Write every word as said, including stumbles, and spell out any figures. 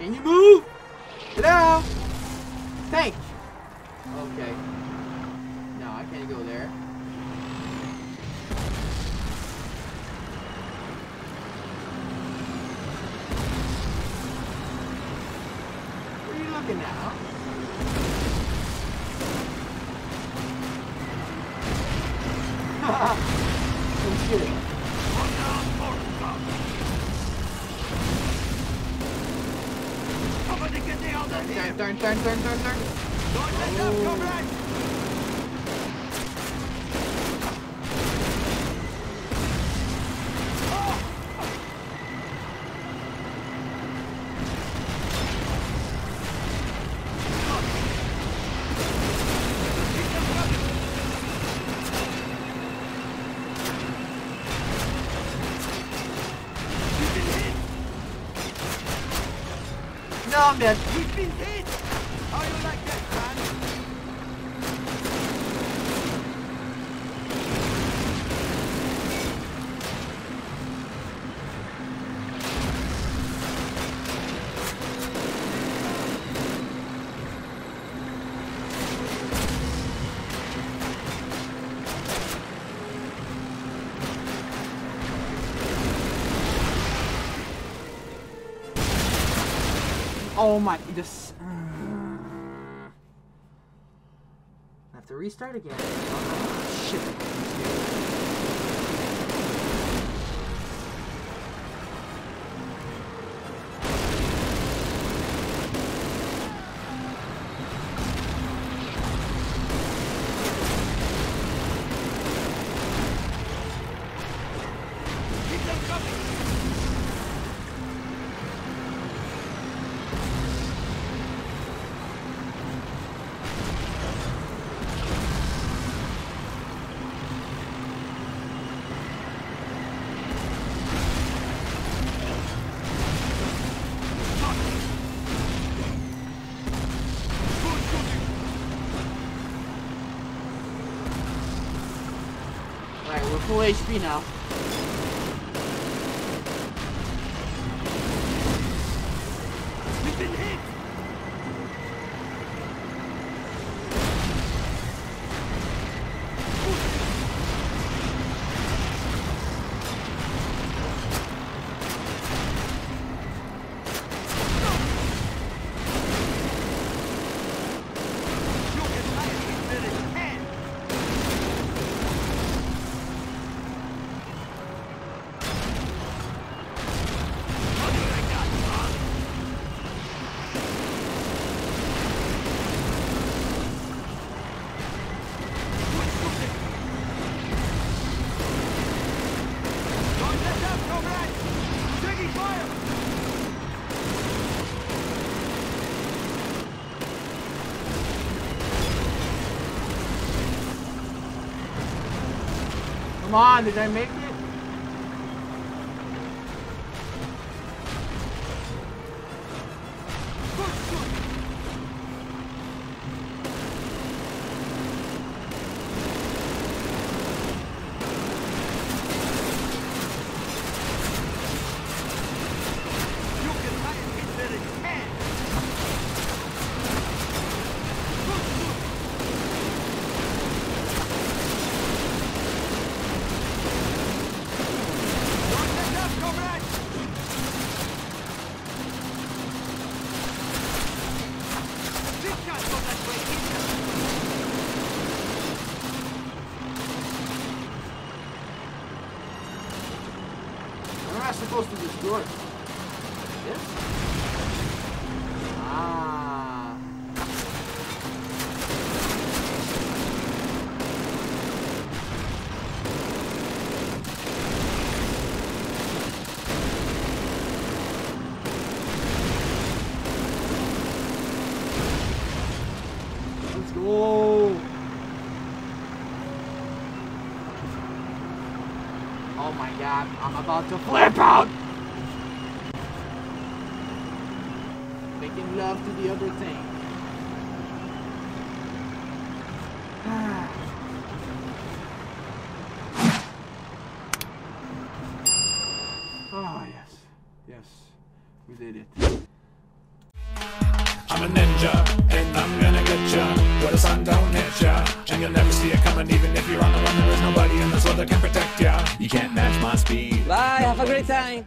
Can you move? Hello? Tank! Okay. No, I can't go there. Where are you looking at, huh? Oh shit. Turn, turn, turn, turn, turn, turn. Don't let them come right. No, I'm dead. We've been hit! How you like that, man? Oh my, this. Uh, I have to restart again. Oh, shit. Keep them coming! Alright, we're full H P now. We've been hit! You can hide it where it can! How do you like that, huh? Don't let them come right! Taking fire! Come on, did I make it? You can hide it where it can! Don't let them come right! This can't go that way either! Where am I supposed to destroy? This? Ah. Let's go. Oh my god, I'm about to flip out! Making love to the other thing. Oh yes, yes, we did it. I'm a ninja, and I'm gonna get ya where the sun don't hit ya, and you'll never see it coming. Even if you're on the run, there is nobody in this world that can protect ya. You can't match my speed. Bye, have a great time.